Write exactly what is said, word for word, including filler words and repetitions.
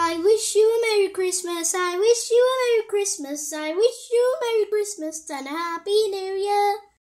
I wish you a Merry Christmas, I wish you a Merry Christmas, I wish you a Merry Christmas and a Happy New Year.